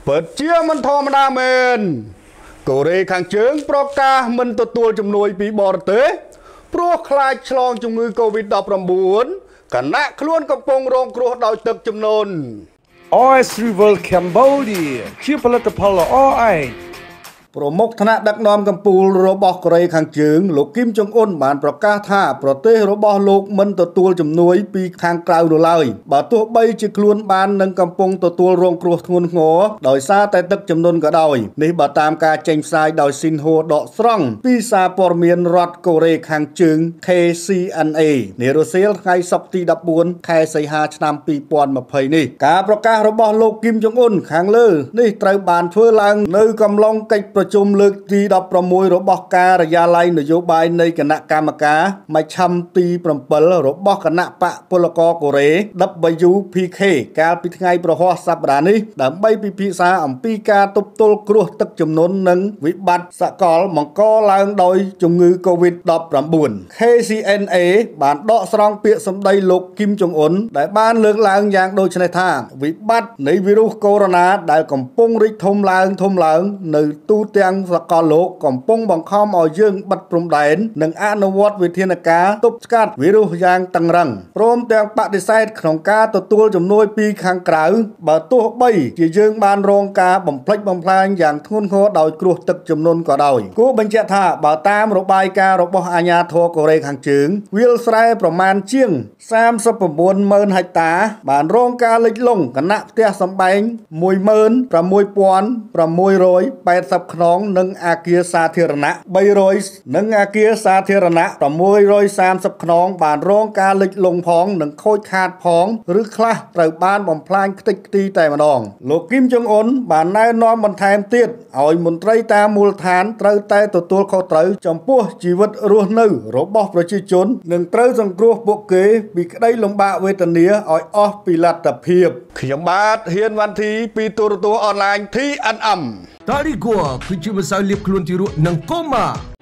เปิดเชี่ยมันทอมดาเมนกเรขังเชิงโปรกามันตัวจำนวนปีบอร์เตโปรคลายฉลองจมือโควิด-19กันนะคล้วนกับปงโรงครัวดาวตึกจำนวน OS Rival Cambodia ជាផលិតផល OI ប្រមុខថ្នាក់ដឹកនាំកម្ពុជារបស់កូរ៉េខាងជើងលោកគីមចុងអ៊ុនបានប្រកាសថាប្រទេសរបស់លោកមិនទទួលជំនួយពីខាងក្រៅនោះឡើយបើទោះបីជាខ្លួនបាននឹងកំពុងទទួលរងគ្រោះធ្ងន់ធ្ងរដោយសារតែទឹកជំនន់ក៏ដោយនេះបើតាមការចេញផ្សាយដោយស៊ីនហូដកស្រង់ពីសារព័ត៌មានរដ្ឋកូរ៉េខាងជើង KCNA នារសៀលថ្ងៃសុក្រទី14ខែសីហាឆ្នាំ2020នេះការប្រកាសរបស់លោកគីមចុងអ៊ុនខាងលើនេះត្រូវបានធ្វើឡើងនៅកំឡុងកិច្ចប្រជុំលើកទី16របស់ការិយាល័យនយោបាយនៃគណៈកម្មការមជ្ឈមទី7របស់គណៈបកពលករកូរ៉េ WPK កាលពីថ្ងៃប្រហ័សសប្តាហ៍នេះដើម្បីពិភាក្សាអំពីការទប់ទល់គ្រោះទឹកជំនន់និងវិបត្តិសកលបង្កឡើងដោយជំងឺ COVID-19 KCNA បានដកស្រង់ពាក្យសម្ដីលោកគីមចុងអ៊ុនដែលបានលើកឡើងយ៉ាងដូចនេះថាវិបត្តិនៃវីរុសកូវីដ -19 ដែលកំពុងរីកធំឡើងនៅទូទាំងសកលលោកកំពុងបង្ខំឲ្យយើងបិទព្រំដែននិងអនុវត្តវិធានការទប់ស្កាត់វីរុសយ៉ាងតឹងរ៉ឹងព្រមទាំងបដិសេធក្នុងការទទួលជំនួយពីខាងក្រៅបើទោះបីជាយើងបានរងការបំផ្លិចបំផ្លាញយ៉ាងធ្ងន់ធ្ងរដោយគ្រោះទឹកជំនន់ក៏ដោយគួរបញ្ជាក់ថាបើតាមរបាយការណ៍របស់អាជ្ញាធរកូរ៉េខាងជើងវាលស្រែប្រមាណជាង 39,000 ហិកតាបានរងការលិចលង់គណៈផ្ទះសម្បែង 16,680 ខ្នងនិងអាគារសាធារណៈ 300 និងអាគារសាធារណៈ 630 ខ្នងបានរងការលិចលង់ផងនិងខូចខាតផងឬខ្លះត្រូវបានបំផ្លាញខ្ទេចខ្ទីតែម្ដងលោកគីមចុងអ៊ុនបានណែនាំបន្ថែមទៀតឲ្យមន្ត្រីតាមមូលដ្ឋានត្រូវតែទទួលខុសត្រូវចំពោះជីវិតរស់នៅរបស់ប្រជាជននិងត្រូវសង្គ្រោះពួកគេពីក្តីលំបាកវេទនាឲ្យអស់ពីលទ្ធភាពខ្ញុំបាទហ៊ានវ៉ាន់ធីពីទូរទស្សន៍អនឡាញ TNM តារីគួគឺជាម្សៅលាបខ្លួនទារកនិងកូម៉ា